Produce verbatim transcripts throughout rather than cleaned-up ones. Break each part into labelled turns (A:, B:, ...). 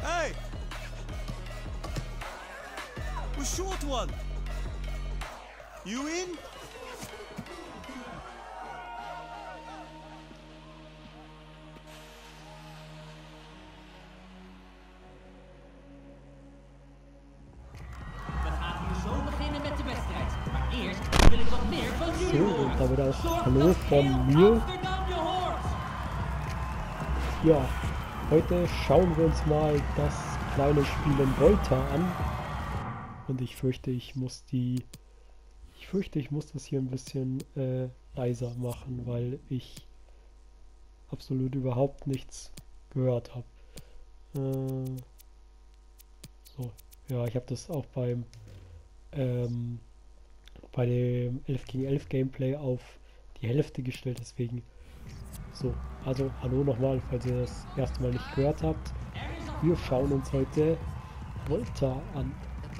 A: Hey! The short one! You in?
B: So, und damit auch Hallo von mir. Ja, heute schauen wir uns mal das kleine Spiel in Volta an. Und ich fürchte, ich muss die... Ich fürchte, ich muss das hier ein bisschen äh, leiser machen, weil ich absolut überhaupt nichts gehört habe. Äh, so, ja, ich habe das auch beim... Ähm, bei dem elf gegen elf Gameplay auf die Hälfte gestellt, deswegen so, also hallo nochmal, falls ihr das erste Mal nicht gehört habt. Wir schauen uns heute Volta an.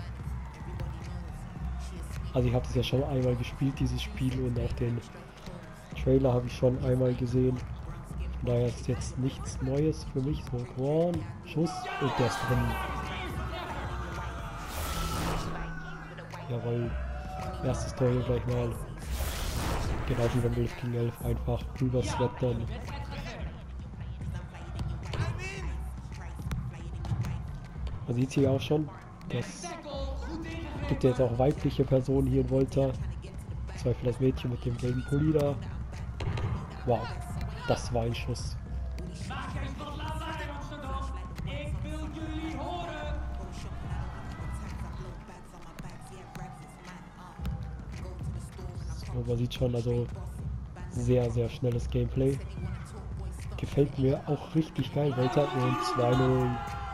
B: Also ich habe das ja schon einmal gespielt, dieses Spiel, und auch den Trailer habe ich schon einmal gesehen. Von daher ist jetzt nichts Neues für mich. So, Korn, Schuss und der ist drin. Jawohl. Erstes Tor hier gleich mal. Genau wie beim elf gegen elf, einfach überswettern. Man sieht hier auch schon, das gibt ja jetzt auch weibliche Personen hier in Volta. Zum Beispiel das Mädchen mit dem gelben Pulli da. Wow, das war ein Schuss. So, man sieht schon, also sehr, sehr schnelles Gameplay. Gefällt mir auch richtig geil. Volta und zwei null.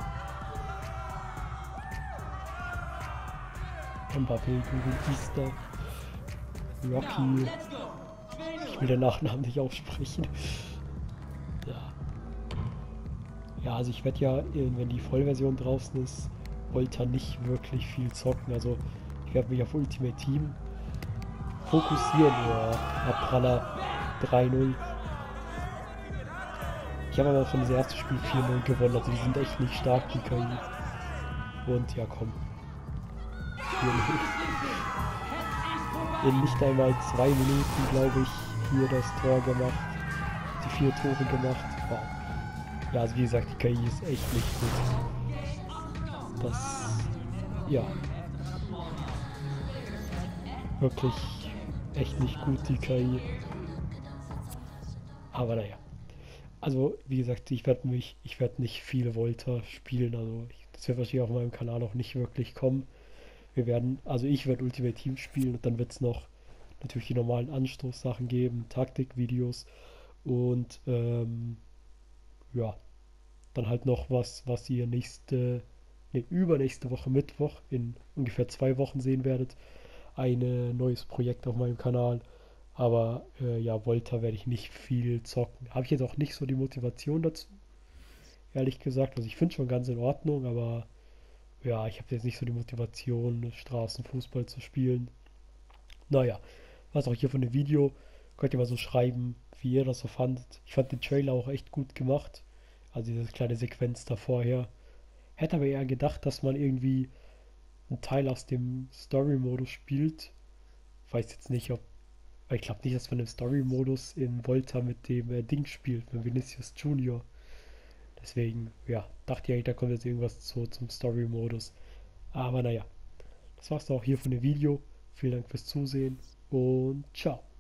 B: Mbappé gegen Easter. Rocky. Ich will den Nachnamen nicht aussprechen. Ja. Ja, also ich werde ja, wenn die Vollversion draußen ist, Volta nicht wirklich viel zocken. Also ich werde mich auf Ultimate Team fokussieren. Ja, Abpraller drei null. Ich habe aber schon das erste Spiel vier null gewonnen. Also die sind echt nicht stark, die K I. Und ja, komm. In nicht einmal zwei Minuten, glaube ich, hier das Tor gemacht. Die vier Tore gemacht. Wow. Ja, also wie gesagt, die K I ist echt nicht gut. Das, ja. Wirklich echt nicht gut, die K I. Aber naja. Also, wie gesagt, ich werde mich, ich werde nicht viel Volta spielen. Also, ich, das wird wahrscheinlich auf meinem Kanal auch nicht wirklich kommen. Wir werden, also ich werde Ultimate Team spielen und dann wird es noch natürlich die normalen Anstoßsachen geben, Taktikvideos und ähm, ja, dann halt noch was, was ihr nächste, ne, übernächste Woche Mittwoch in ungefähr zwei Wochen sehen werdet. Ein neues Projekt auf meinem Kanal. Aber äh, ja, Volta werde ich nicht viel zocken. Habe ich jetzt auch nicht so die Motivation dazu, ehrlich gesagt. Also ich finde es schon ganz in Ordnung, aber ja, ich habe jetzt nicht so die Motivation, Straßenfußball zu spielen. Naja, was auch hier von dem Video. Könnt ihr mal so schreiben, wie ihr das so fandet. Ich fand den Trailer auch echt gut gemacht. Also diese kleine Sequenz da vorher. Hätte aber eher gedacht, dass man irgendwie einen Teil aus dem Story-Modus spielt. Weiß jetzt nicht, ob... Weil ich glaube nicht, dass man im Story-Modus in Volta mit dem äh, Ding spielt, mit Vinicius Junior Deswegen, ja, dachte ich eigentlich, da kommt jetzt irgendwas zu, zum Story-Modus. Aber naja, das war's dann auch hier von dem Video. Vielen Dank fürs Zusehen und ciao.